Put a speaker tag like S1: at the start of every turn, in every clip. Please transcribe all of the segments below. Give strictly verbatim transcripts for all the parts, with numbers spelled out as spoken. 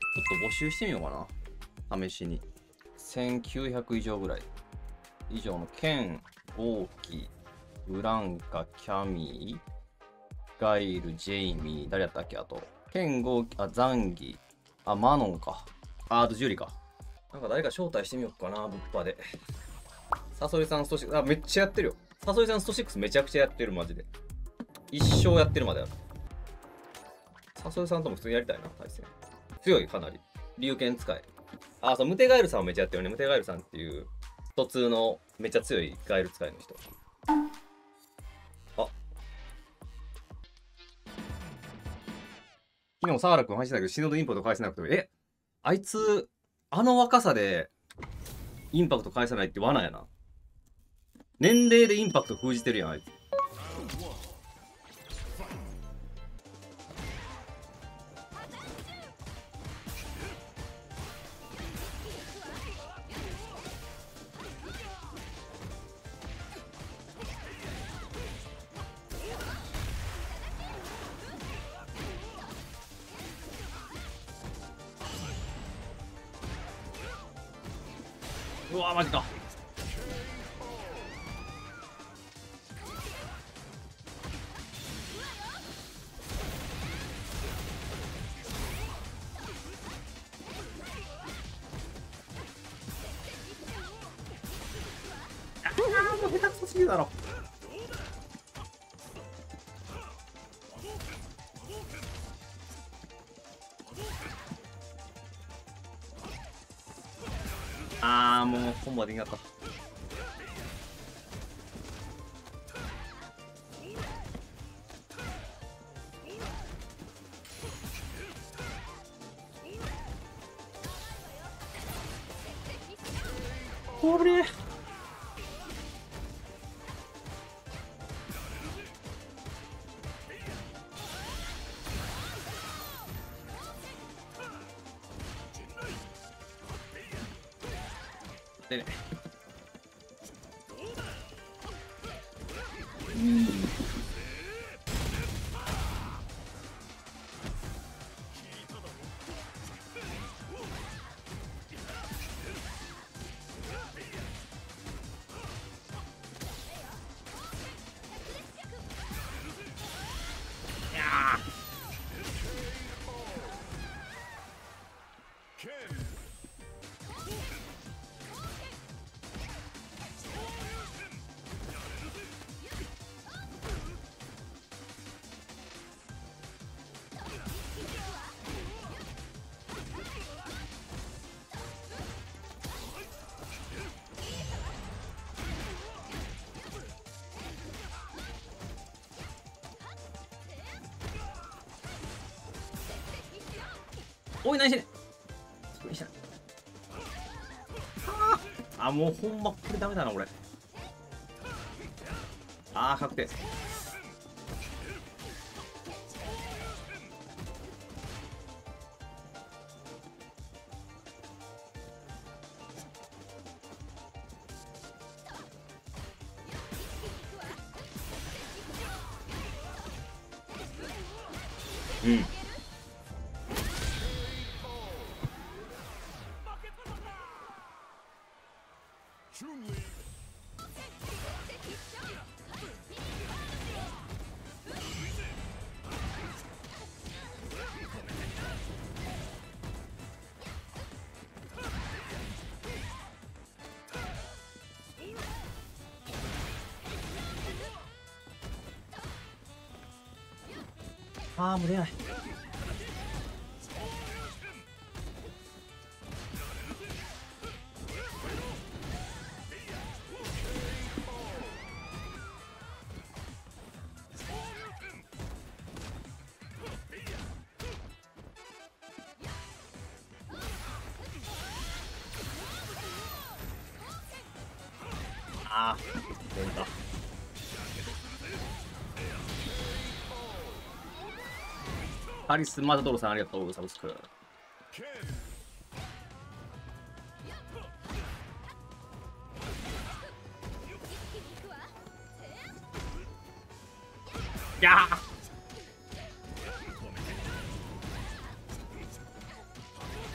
S1: と募集してみようかな。試しに。せんきゅうひゃく以上ぐらい。以上のケン、ゴーキ、ブランカ、キャミー、ガイル、ジェイミー、誰やったっけあと。ケン、ゴーキ、あ、ザンギ、あ、マノンか。あ、あとジュリか。なんか誰か招待してみようかな、物販で。サソリさんストシックス、あ、めっちゃやってるよ。サソリさんストシックスめちゃくちゃやってる、マジで。一生やってるまである。サソリさんとも普通にやりたいな、対戦。強い、かなり。龍剣使い。あ、そう、ムテガエルさんもめっちゃやってるね。ムテガエルさんっていう、普通のめっちゃ強いガエル使いの人。あ。昨日、サーラ君走ってたけど、シノドインパクト返せなくても、え、あいつ、あの若さで、インパクト返さないって罠やな。年齢でインパクト封じてるやん、あいつ。うわー、マジか。あー、もう下手くそすぎるだろ。あー、もうコンボできなかった。これでね。うん。いやー。おい、何してんねん。ああ、もうほんまこれダメだな、俺。ああ、確定。うん。ああ、もう出ない。ああ、出た。ハリス・マタドロさん、ありがとう、サブスク。いやー。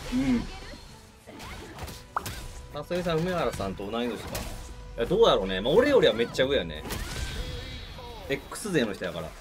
S1: うん。あ、それさん、梅原さんと同い年か。いや、どうやろうね。まあ、俺よりはめっちゃ上やね。X 勢の人やから。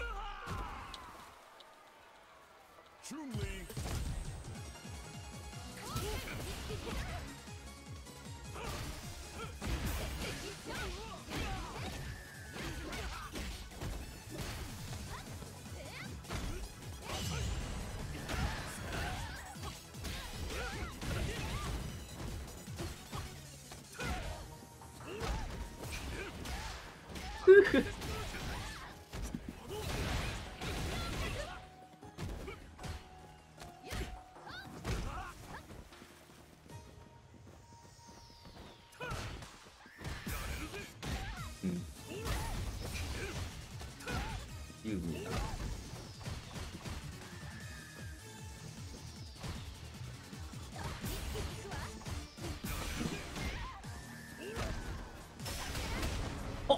S1: うん。ユーミンな。あっ。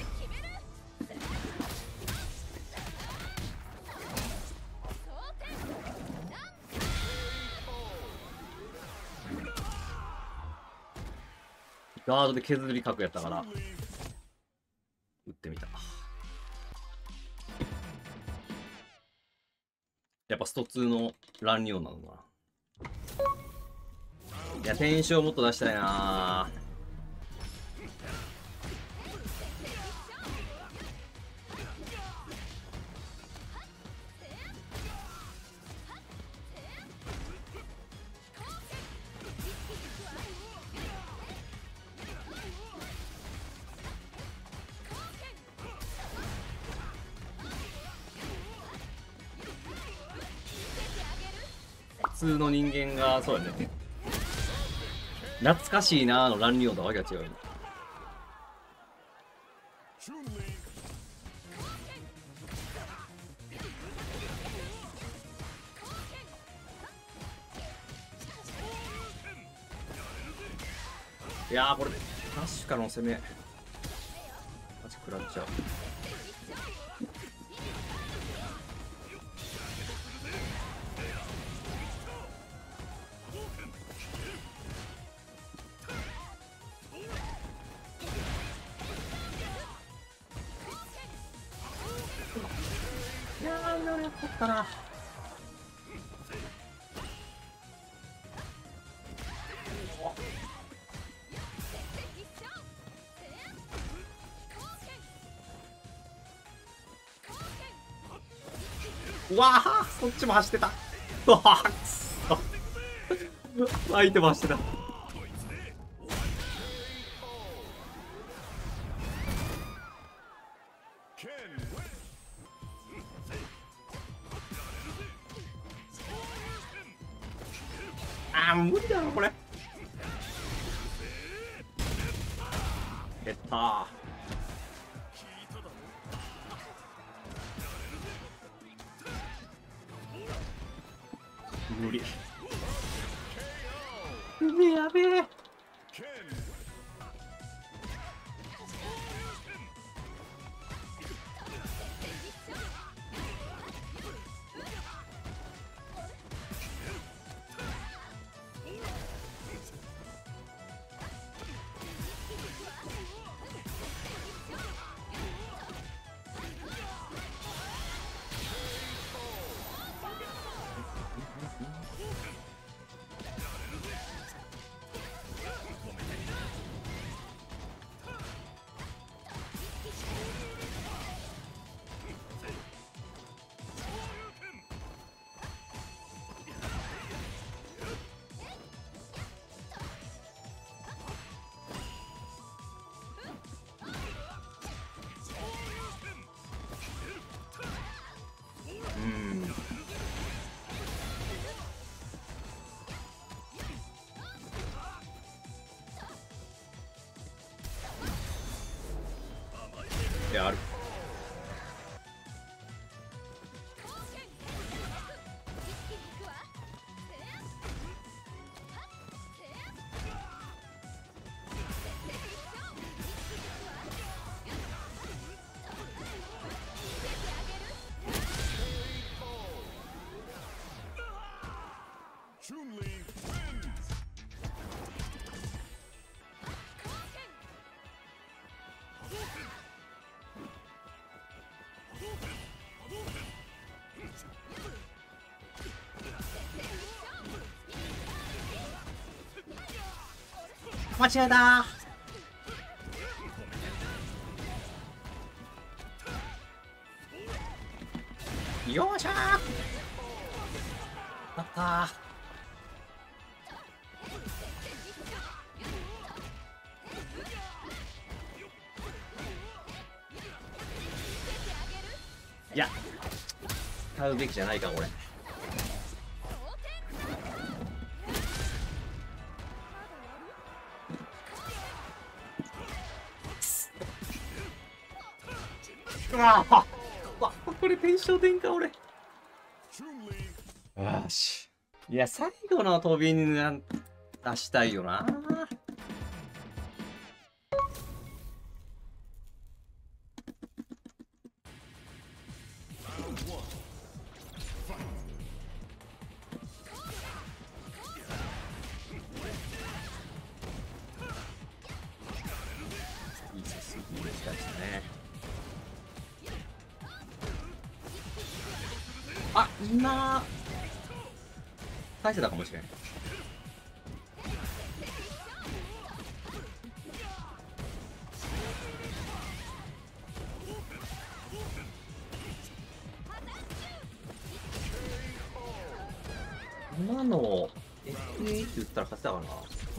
S1: ガードで削り角やったから打ってみた。やっぱストツーの乱入なのかな。いや、テンションもっと出したいな。普通の人間がそうやね。懐かしいなーの乱入とわけが違うよ。いやー、これ確かの攻めマジ食らっちゃう。いやー、今のやったったな。うわあ、そっちも走ってた。うわあ、くそ。相手も走ってた。ああ、無理だろこれ。減ったー。無理。うめやべえ。 間違えたー。よっしゃー。あったー。いや、使うべきじゃないか、これ。うわあ、これテンション点か、俺。よし。いや、最後の飛びにな出したいよな。いいですね。いいですね。あ、今返せたかもしれない。今の エフエー って言ったら勝てたかな。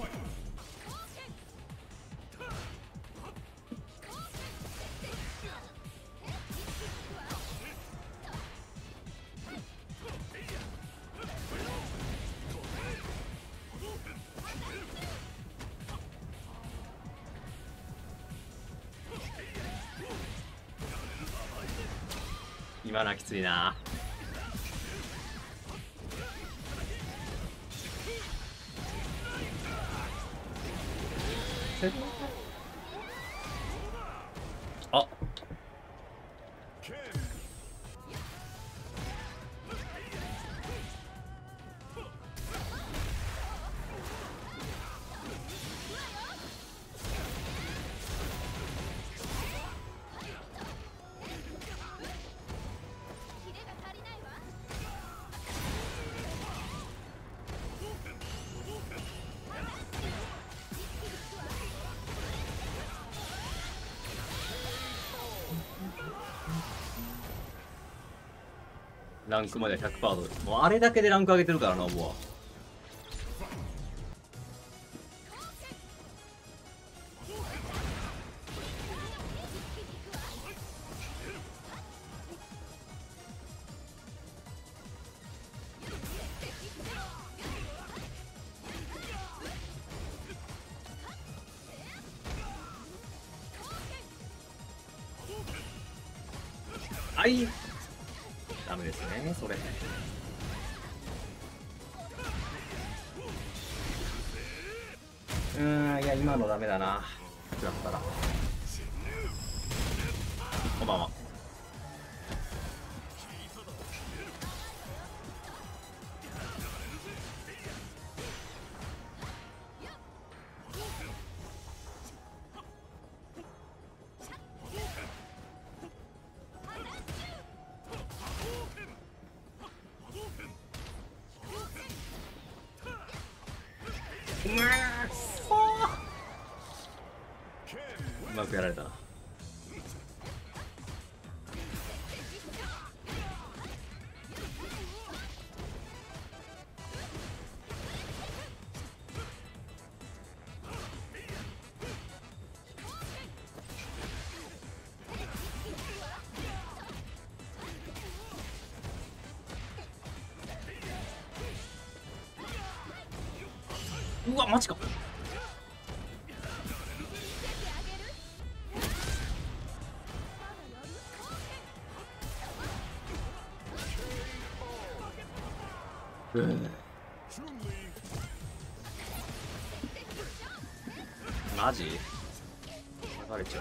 S1: 今のはきついな。あ、ランクまで ひゃくパーセント。もうあれだけでランク上げてるからな、もう。はい。ダメですね、それ。うーん、いや、今のダメだな。だったら。こんばんは。うまくやられたな。うわ、マジか。うん、マジ流れちゃった。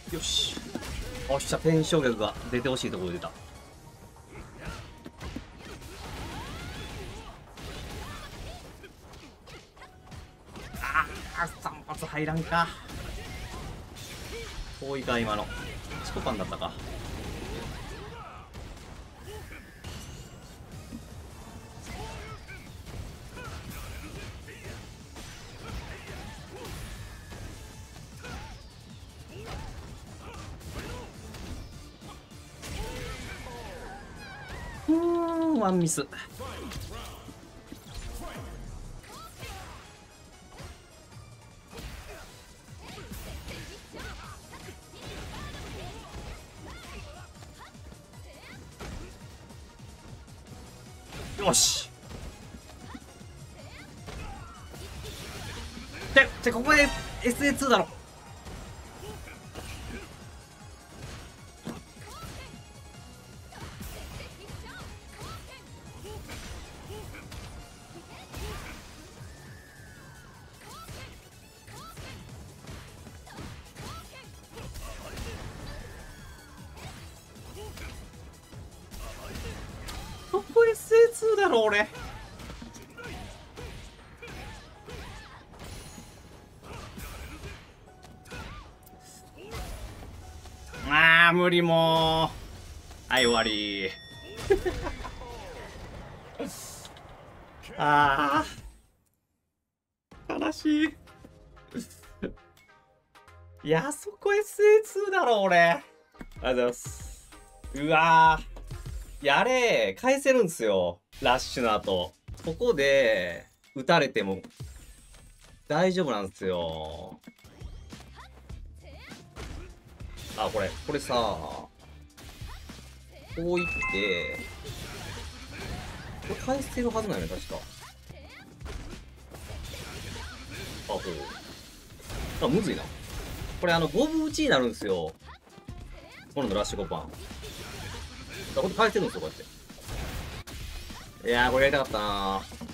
S1: よし。おっしゃ、天正逆が出てほしいところで出た。ああ、さん発入らんか。遠いか、今の。チコパンだったか。うーん、ワンミス。よし。で、で、ここで エスエーツー だろ。ここ エスエーツー だろ、俺。ああ、無理もう。はい、終わり。ああ。悲しい。いや、そこ エスエーツー だろ、俺。ありがとうございます。うわー。やれ、返せるんすよ。ラッシュの後。ここで、撃たれても、大丈夫なんですよ。あ、これ、これさ、こういって、これ返せるはずなのよ、確か。あ、こう。あ、むずいな。これ、あの、ゴブ打ちになるんですよ。このラッシュごパン。あ、これ返せるんですよ、こうやって。いやー、これやりたかったなー。